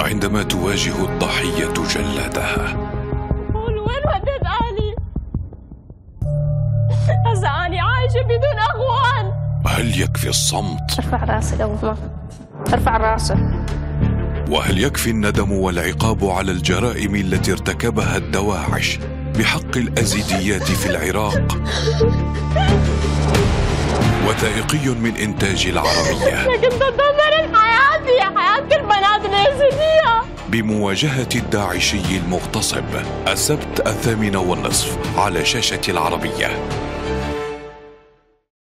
عندما تواجه الضحية جلادها. قول وين وديت أهلي؟ هسا أنا عايشة بدون أخوان. هل يكفي الصمت؟ ارفع راسي لو ما ارفع راسي. وهل يكفي الندم والعقاب على الجرائم التي ارتكبها الدواعش بحق الأزيديات في العراق؟ وثائقي من إنتاج العربية. لكن تدمر حياتي، حياة كل بنات الأزيدية، بمواجهة الداعشي المغتصب. السبت 8:30 على شاشة العربية.